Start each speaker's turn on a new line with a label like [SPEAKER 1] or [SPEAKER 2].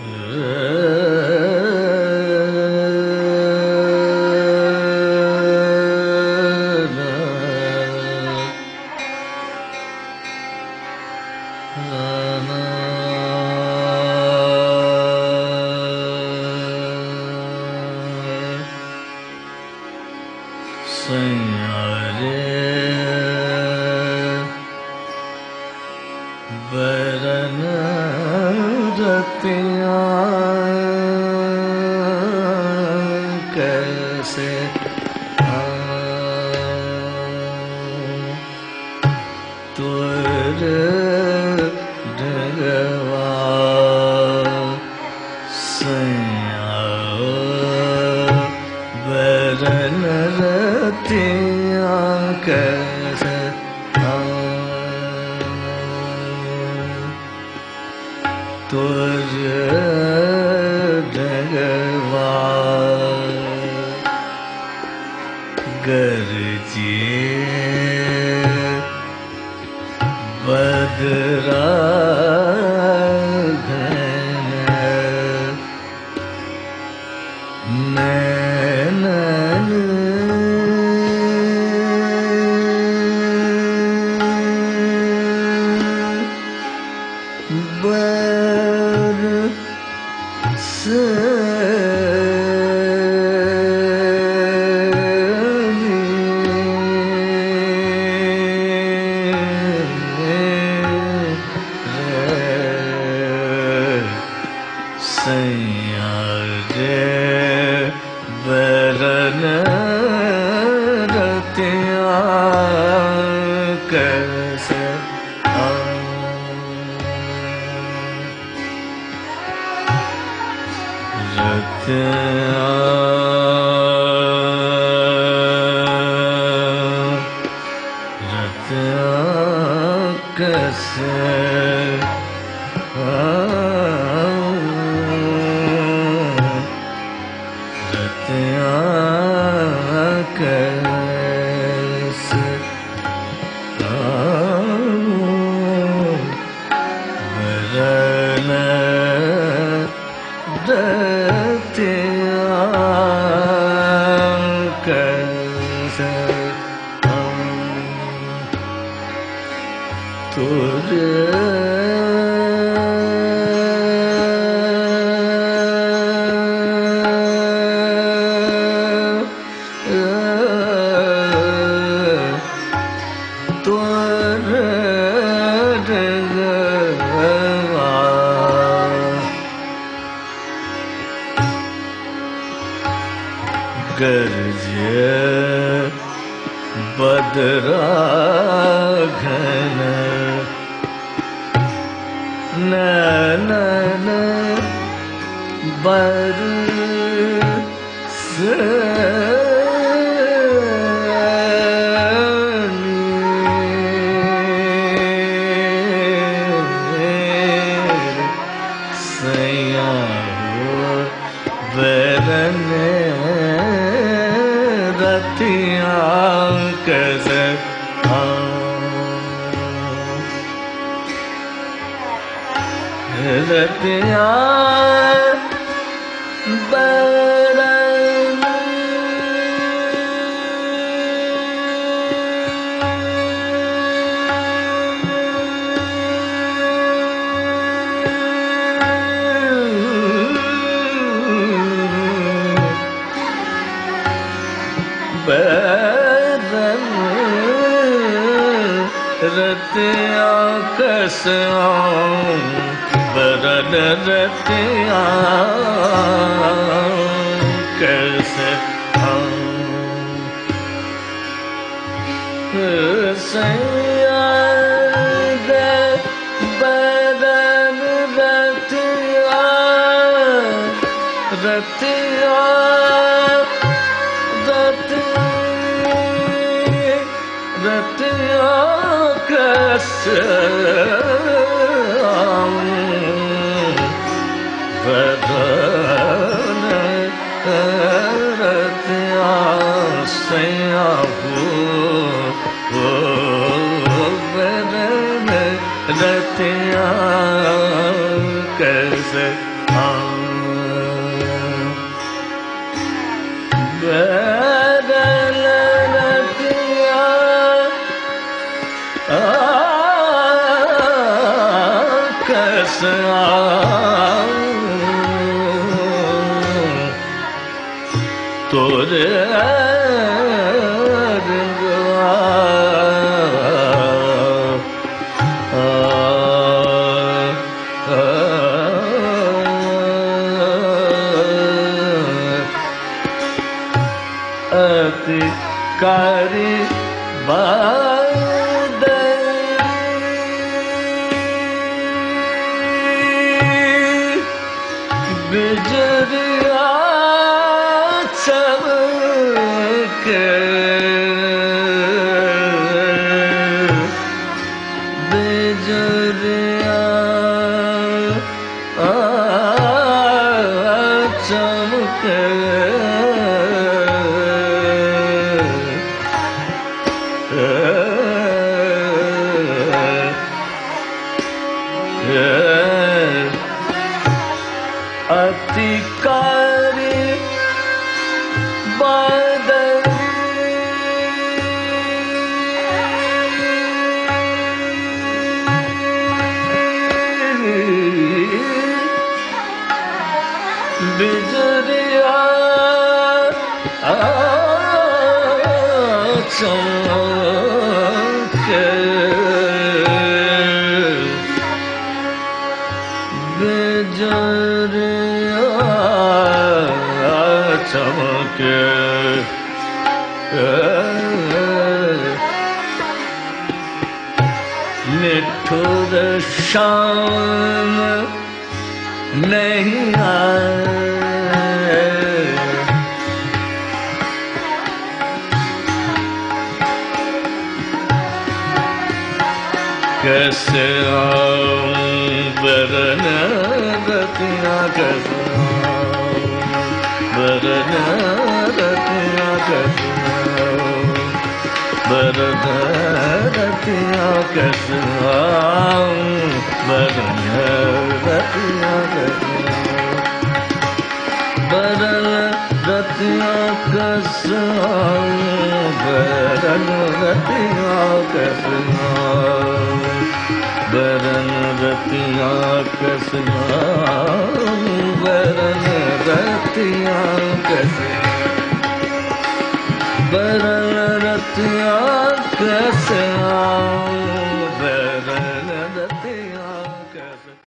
[SPEAKER 1] बरन रतियाँ कैसे तुर डगवा सैया बरन रतियाँ कैसे तुर डगवा गरजे बदरा घन नैनन सैया रे बरन रतियाँ कैसे रतियाँ कैसे कैसे बरन रतियाँ कैसे तुझे गरजे बदरा घन नैनन बरस सैया बरन रतियाँ कैसे रतियाँ बरन बरन रतियाँ कैसे बरन रतियाँ कैसे सैया बरन रतियाँ रतियाँ कैसे बरन रतियाँ सैया बरन रतियाँ कैसे कैसे तोरे अतिकारी बिजरिया चमके बिजरिया चमके अतिकारी बादल बिजरिया चमके बिजरिया चमके निठुर शाम नहीं आए कैसे आऊं बरन रतिया कैसे बरन रतिया कैसे बरन रतिया कैसे बरन रतिया कैसे बरन रतिया कैसे बरन रतिया कैसे बरन रतिया कैसे बरन रतिया कैसे बरन रतिया कैसे